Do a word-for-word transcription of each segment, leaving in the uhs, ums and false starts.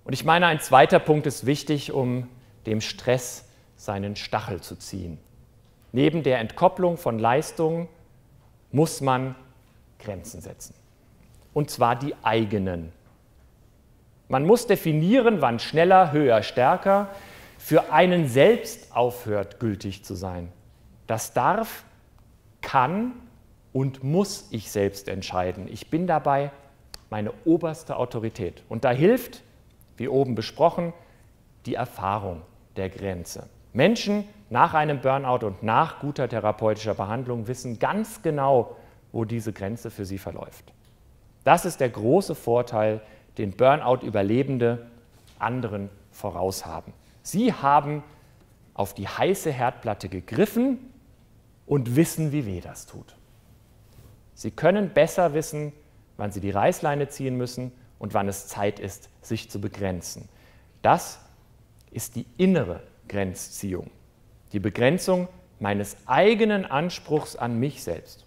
Und ich meine, ein zweiter Punkt ist wichtig, um dem Stress seinen Stachel zu ziehen. Neben der Entkopplung von Leistungen muss man Grenzen setzen. Und zwar die eigenen. Man muss definieren, wann schneller, höher, stärker für einen selbst aufhört, gültig zu sein. Das darf, kann und muss ich selbst entscheiden. Ich bin dabei meine oberste Autorität. Und da hilft, wie oben besprochen, die Erfahrung der Grenze. Menschen nach einem Burnout und nach guter therapeutischer Behandlung wissen ganz genau, wo diese Grenze für sie verläuft. Das ist der große Vorteil, den Burnout-Überlebende anderen voraus haben. Sie haben auf die heiße Herdplatte gegriffen und wissen, wie weh das tut. Sie können besser wissen, wann sie die Reißleine ziehen müssen und wann es Zeit ist, sich zu begrenzen. Das ist die innere Grenzziehung, die Begrenzung meines eigenen Anspruchs an mich selbst.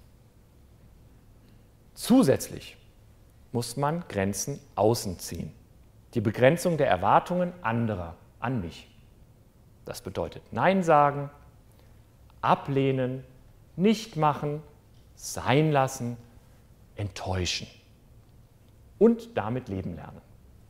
Zusätzlich muss man Grenzen außen ziehen, die Begrenzung der Erwartungen anderer an mich. Das bedeutet Nein sagen, ablehnen, nicht machen, sein lassen, enttäuschen und damit leben lernen.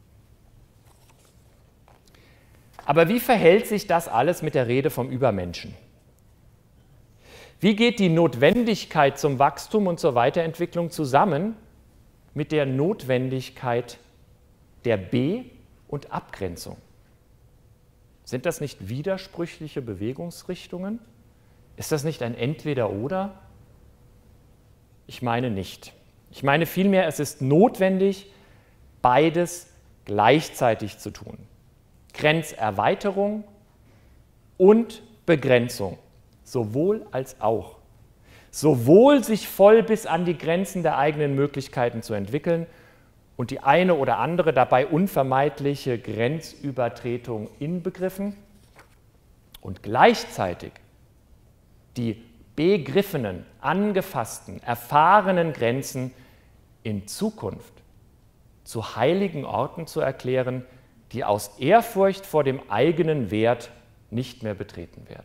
Aber wie verhält sich das alles mit der Rede vom Übermenschen? Wie geht die Notwendigkeit zum Wachstum und zur Weiterentwicklung zusammen mit der Notwendigkeit der Be- und Abgrenzung? Sind das nicht widersprüchliche Bewegungsrichtungen? Ist das nicht ein Entweder-Oder? Ich meine nicht. Ich meine vielmehr, es ist notwendig, beides gleichzeitig zu tun. Grenzerweiterung und Begrenzung, sowohl als auch. Sowohl sich voll bis an die Grenzen der eigenen Möglichkeiten zu entwickeln und die eine oder andere dabei unvermeidliche Grenzübertretung inbegriffen und gleichzeitig die begriffenen, angefassten, erfahrenen Grenzen in Zukunft zu heiligen Orten zu erklären, die aus Ehrfurcht vor dem eigenen Wert nicht mehr betreten werden.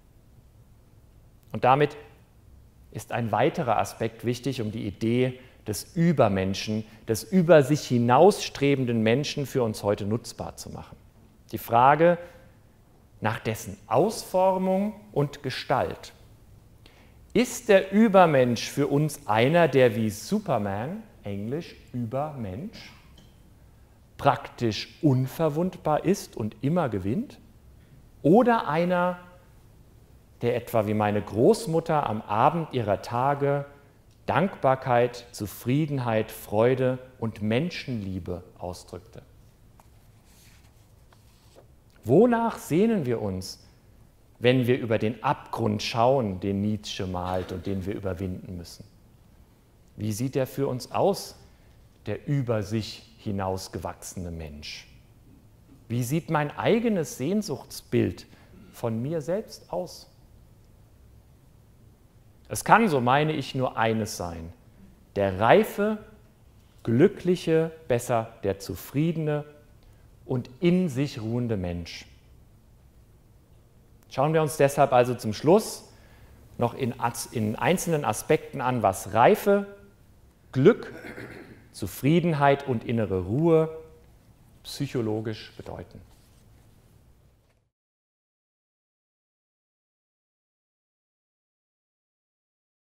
Und damit ist ein weiterer Aspekt wichtig, um die Idee des Übermenschen, des über sich hinausstrebenden Menschen für uns heute nutzbar zu machen. Die Frage nach dessen Ausformung und Gestalt. Ist der Übermensch für uns einer, der wie Superman, englisch Übermensch, praktisch unverwundbar ist und immer gewinnt? Oder einer, der etwa wie meine Großmutter am Abend ihrer Tage Dankbarkeit, Zufriedenheit, Freude und Menschenliebe ausdrückte? Wonach sehnen wir uns, wenn wir über den Abgrund schauen, den Nietzsche malt und den wir überwinden müssen? Wie sieht er für uns aus, der über sich hinausgewachsene Mensch? Wie sieht mein eigenes Sehnsuchtsbild von mir selbst aus? Es kann, so meine ich, nur eines sein: der reife, glückliche, besser der zufriedene und in sich ruhende Mensch. Schauen wir uns deshalb also zum Schluss noch in, in einzelnen Aspekten an, was Reife, Glück, Zufriedenheit und innere Ruhe psychologisch bedeuten.